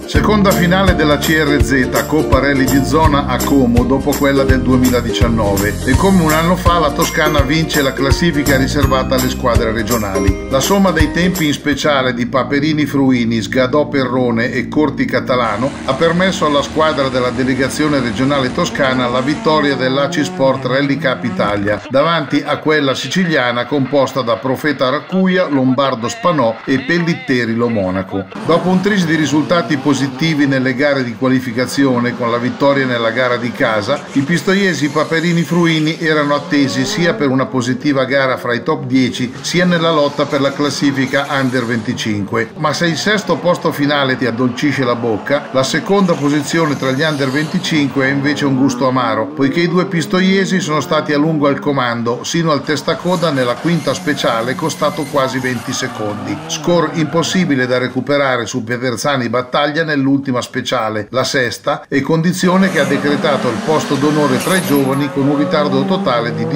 Seconda finale della CRZ Coppa Rally di Zona a Como dopo quella del 2019 e come un anno fa la Toscana vince la classifica riservata alle squadre regionali. La somma dei tempi in speciale di Paperini Fruini, Sgadò Perrone e Corti Catalano ha permesso alla squadra della delegazione regionale toscana la vittoria dell'ACI Sport Rally Cup Italia davanti a quella siciliana composta da Profeta Racuia, Lombardo Spanò e Pellitteri Lo Monaco. Dopo un tris di risultati positivi nelle gare di qualificazione con la vittoria nella gara di casa, i pistoiesi Paperini Fruini erano attesi sia per una positiva gara fra i top 10 sia nella lotta per la classifica Under 25. Ma se il sesto posto finale ti addolcisce la bocca, la seconda posizione tra gli Under 25 è invece un gusto amaro, poiché i due pistoiesi sono stati a lungo al comando, sino al testacoda nella quinta speciale costato quasi 20 secondi. Score impossibile da recuperare su Pederzani Battaglia nell'ultima speciale, la sesta, e condizione che ha decretato il posto d'onore tra i giovani con un ritardo totale di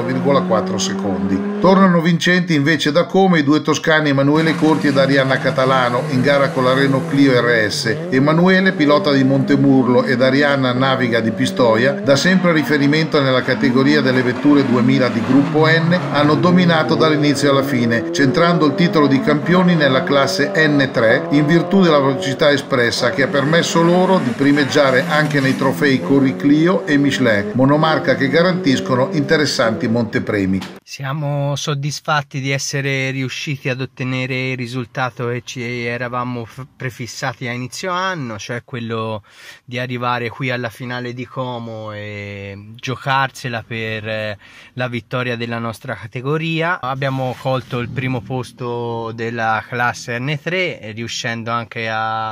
18,4 secondi. Tornano vincenti invece da Como i due toscani Emanuele Corti ed Arianna Catalano in gara con la Renault Clio RS. Emanuele, pilota di Montemurlo, ed Arianna, naviga di Pistoia, da sempre riferimento nella categoria delle vetture 2000 di gruppo N, hanno dominato dall'inizio alla fine, centrando il titolo di campioni nella classe N3 in virtù della velocità espressa che ha permesso loro di primeggiare anche nei trofei Corri Clio e Michelin, monomarca che garantiscono interessanti montepremi. Siamo soddisfatti di essere riusciti ad ottenere il risultato che ci eravamo prefissati a inizio anno, cioè quello di arrivare qui alla finale di Como e giocarsela per la vittoria della nostra categoria. Abbiamo colto il primo posto della classe N3, riuscendo anche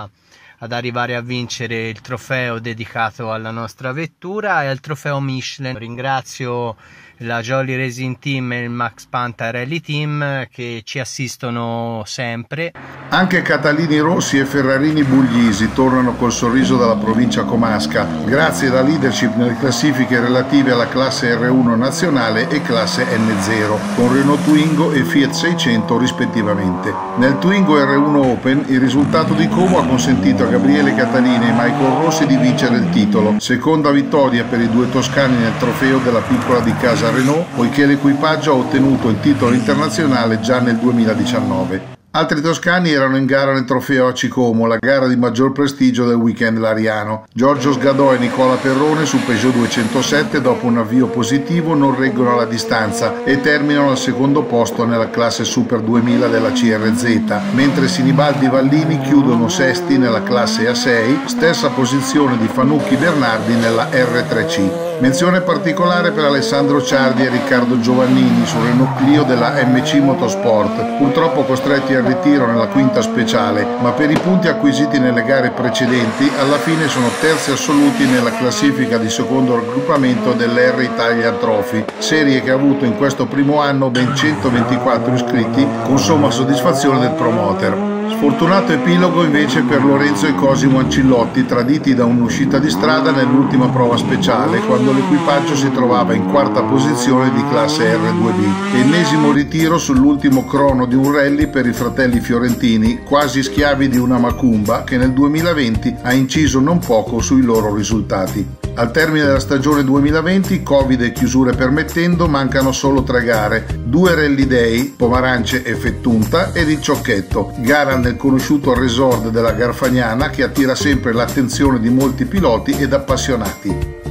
ad arrivare a vincere il trofeo dedicato alla nostra vettura e al trofeo Michelin. Ringrazio la Jolly Racing Team e il Max Panta Rally Team che ci assistono sempre. Anche Catalini Rossi e Ferrarini Buglisi tornano col sorriso dalla provincia comasca grazie alla leadership nelle classifiche relative alla classe R1 nazionale e classe N0 con Renault Twingo e Fiat 600 rispettivamente. Nel Twingo R1 Open il risultato di Como ha consentito a Gabriele Catalini e Michael Rossi di vincere il titolo, seconda vittoria per i due toscani nel trofeo della piccola di casa Renault, poiché l'equipaggio ha ottenuto il titolo internazionale già nel 2019. Altri toscani erano in gara nel trofeo ACI Como, la gara di maggior prestigio del weekend lariano. Giorgio Sgadò e Nicola Perrone su Peugeot 207 dopo un avvio positivo non reggono la distanza e terminano al secondo posto nella classe Super 2000 della CRZ, mentre Sinibaldi Vallini chiudono sesti nella classe A6, stessa posizione di Fanucchi Bernardi nella R3C. Menzione particolare per Alessandro Ciardi e Riccardo Giovannini su Renault Clio della MC Motorsport, purtroppo costretti al ritiro nella quinta speciale, ma per i punti acquisiti nelle gare precedenti alla fine sono terzi assoluti nella classifica di secondo raggruppamento dell'R Italian Trophy, serie che ha avuto in questo primo anno ben 124 iscritti con somma soddisfazione del promoter. Sfortunato epilogo invece per Lorenzo e Cosimo Ancillotti, traditi da un'uscita di strada nell'ultima prova speciale quando l'equipaggio si trovava in quarta posizione di classe R2B. Ennesimo ritiro sull'ultimo crono di un rally per i fratelli fiorentini, quasi schiavi di una macumba che nel 2020 ha inciso non poco sui loro risultati. Al termine della stagione 2020, Covid e chiusure permettendo, mancano solo 3 gare, 2 rally day, Pomarance e Fettunta, ed il Ciocchetto, gara nel conosciuto resort della Garfagnana che attira sempre l'attenzione di molti piloti ed appassionati.